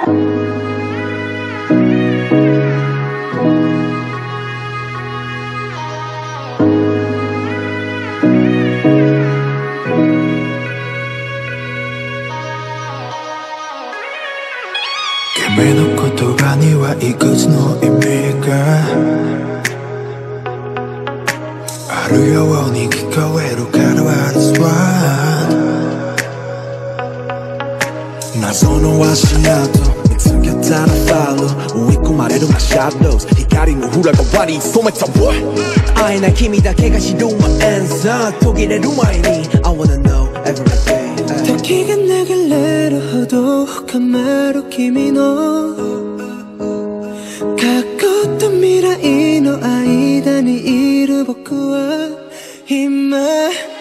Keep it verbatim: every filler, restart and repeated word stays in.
君の言葉にはいくつの意味があるように聞こえるから What is what 謎の足跡見つけたら Follow 追い込まれる My shadows 光の裏側に染めた What 会えない君だけが知る My answer 途切れる前に I wanna know every day 時が流れるほど深まる君の過去と未来の間にいる僕は今